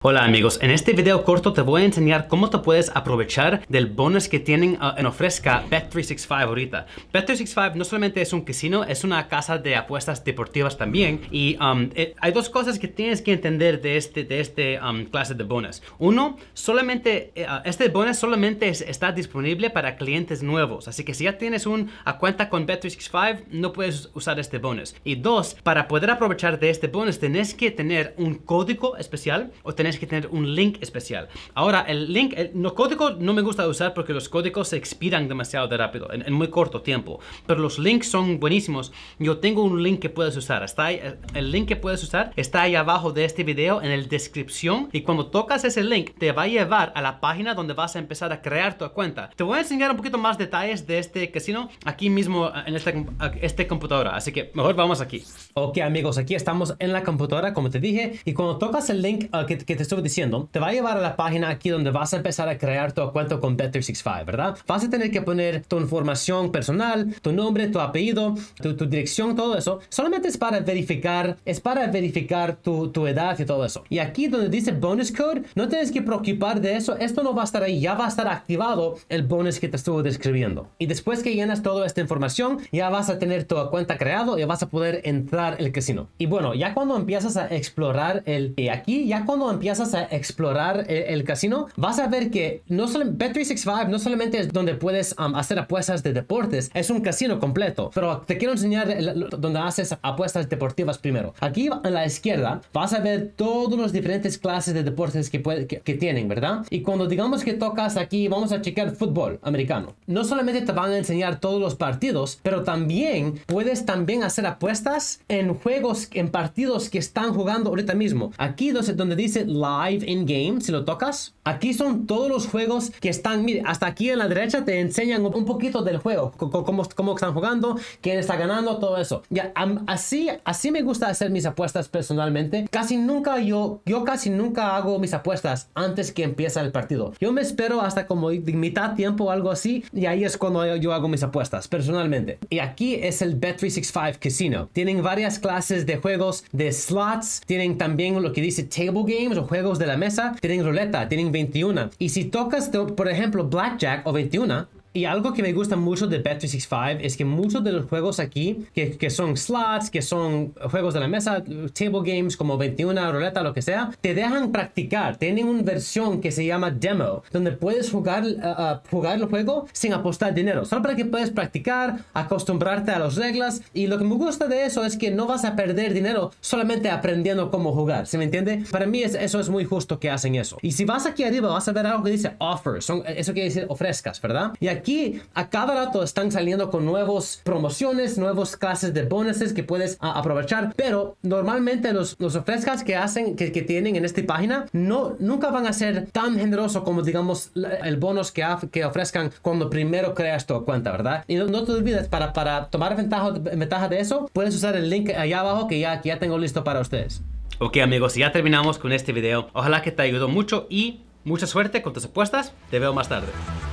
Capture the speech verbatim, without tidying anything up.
Hola amigos, en este video corto te voy a enseñar cómo te puedes aprovechar del bonus que tienen uh, en ofrezca Bet trescientos sesenta y cinco ahorita. Bet trescientos sesenta y cinco no solamente es un casino, es una casa de apuestas deportivas también. Y um, eh, hay dos cosas que tienes que entender de este, de este um, clase de bonus. Uno, solamente, uh, este bonus solamente es, está disponible para clientes nuevos. Así que si ya tienes una cuenta con Bet trescientos sesenta y cinco, no puedes usar este bonus. Y dos, para poder aprovechar de este bonus, tenés que tener un código especial o tenés que tener un link especial. Ahora, el link, el no, código no me gusta usar porque los códigos se expiran demasiado de rápido, en, en muy corto tiempo. Pero los links son buenísimos. Yo tengo un link que puedes usar. Está ahí, el link que puedes usar está ahí abajo de este video en la descripción. Y cuando tocas ese link, te va a llevar a la página donde vas a empezar a crear tu cuenta. Te voy a enseñar un poquito más detalles de este casino aquí mismo en este, este computadora. Así que mejor vamos aquí. Ok, amigos, aquí estamos en la computadora, como te dije. Y cuando tocas el link uh, que, que te estuve diciendo, te va a llevar a la página aquí donde vas a empezar a crear tu cuenta con Bet trescientos sesenta y cinco, ¿verdad? Vas a tener que poner tu información personal, tu nombre, tu apellido, tu, tu dirección, todo eso. Solamente es para verificar, es para verificar tu, tu edad y todo eso. Y aquí donde dice bonus code, no tienes que preocupar de eso. Esto no va a estar ahí, ya va a estar activado el bonus que te estuve describiendo. Y después que llenas toda esta información, ya vas a tener tu cuenta creado y vas a poder entrar al casino. Y bueno, ya cuando empiezas a explorar el... Y aquí, ya cuando empiezas a explorar el, el casino, vas a ver que no solo Bet trescientos sesenta y cinco no solamente es donde puedes um, hacer apuestas de deportes, es un casino completo. Pero te quiero enseñar el, donde haces apuestas deportivas primero. Aquí a la izquierda vas a ver todos los diferentes clases de deportes que, puede, que, que tienen, ¿verdad? Y cuando digamos que tocas aquí, vamos a checar fútbol americano. No solamente te van a enseñar todos los partidos, pero también puedes también hacer apuestas en juegos, en partidos que están jugando ahorita mismo. Aquí donde, donde dice live in game, si lo tocas, aquí son todos los juegos que están, mire, hasta aquí en la derecha te enseñan un poquito del juego, cómo, cómo están jugando, quién está ganando, todo eso. Ya, um, así, así me gusta hacer mis apuestas personalmente. Casi nunca yo, yo casi nunca hago mis apuestas antes que empieza el partido. Yo me espero hasta como mitad tiempo o algo así, y ahí es cuando yo, yo hago mis apuestas personalmente. Y aquí es el Bet trescientos sesenta y cinco Casino. Tienen varias clases de juegos de slots, tienen también lo que dice table games o juegos de la mesa, tienen ruleta, tienen veintiuno. Y si tocas, por ejemplo, blackjack o veintiuno, y algo que me gusta mucho de Bet trescientos sesenta y cinco es que muchos de los juegos aquí, que, que son slots, que son juegos de la mesa, table games como veintiuno, ruleta, lo que sea, te dejan practicar. Tienen una versión que se llama demo, donde puedes jugar, uh, uh, jugar el juego sin apostar dinero. Solo para que puedas practicar, acostumbrarte a las reglas. Y lo que me gusta de eso es que no vas a perder dinero solamente aprendiendo cómo jugar. ¿Se me entiende? Para mí es, eso es muy justo que hacen eso. Y si vas aquí arriba, vas a ver algo que dice offers. Son, eso quiere decir ofrezcas, ¿verdad? Y aquí Aquí a cada rato están saliendo con nuevas promociones, nuevas clases de bonuses que puedes uh, aprovechar, pero normalmente los, los ofrezcas que hacen, que, que tienen en esta página, no, nunca van a ser tan generosos como digamos el bonus que, que ofrezcan cuando primero creas tu cuenta, ¿verdad? Y no, no te olvides, para, para tomar ventaja, ventaja de eso, puedes usar el link allá abajo que ya, que ya tengo listo para ustedes. Ok amigos, ya terminamos con este video. Ojalá que te ayudó mucho y mucha suerte con tus apuestas. Te veo más tarde.